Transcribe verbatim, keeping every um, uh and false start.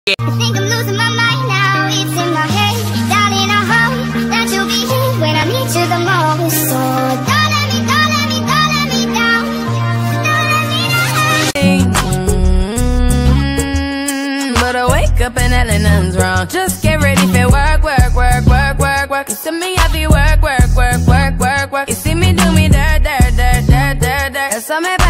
I think I'm losing my mind now, it's in my head. Darling, I hope that you'll be here when I need you the most. So don't let me, don't let me, don't let me down. Don't let me down. Mm-hmm. But I wake up and hell nothing's wrong. Just get ready for work, work, work, work, work, work. You see me, I be work, work, work, work, work, work. You see me do me dirt, dirt, dirt, dirt, dirt, dirt. That's how me